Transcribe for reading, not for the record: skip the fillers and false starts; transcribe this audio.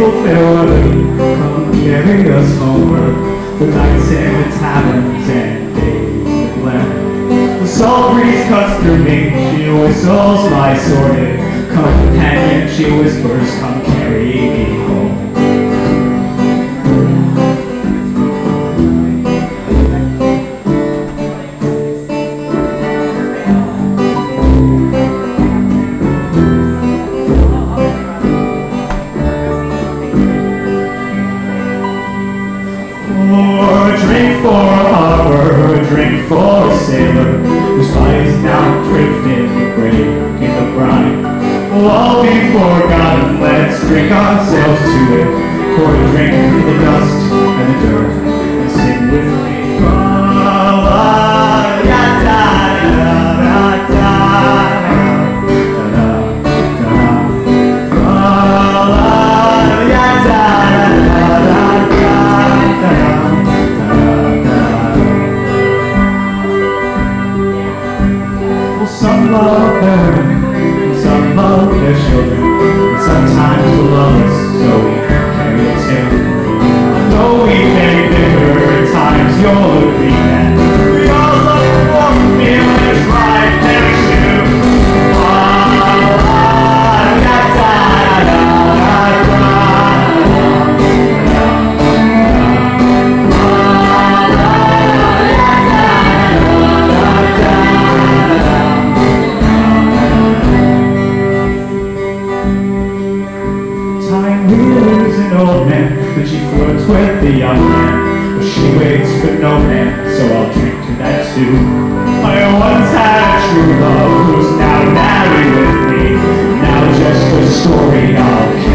farewell, come carry us homeward. The nights in the taverns and days that left. The salt breeze cuts through me, she whistles my sword. Come companion, she whispers, come carry me home. Drink for a harbor, drink for a sailor whose body's now drifted, breaking the brine. We'll all be forgotten, let's drink ourselves to it. Pour a drink for the dust and the dirt, and sing with me. Some love their women, some love their children, and sometimes will love us, so we carry a tale. Though we may differ at times, you'll agree that we all love the warm meal and a dry parachute. An old man, but she flirts with the young man, but she waits for no man, so I'll drink to that too. I once had a true love who's now married with me, now just a story I'll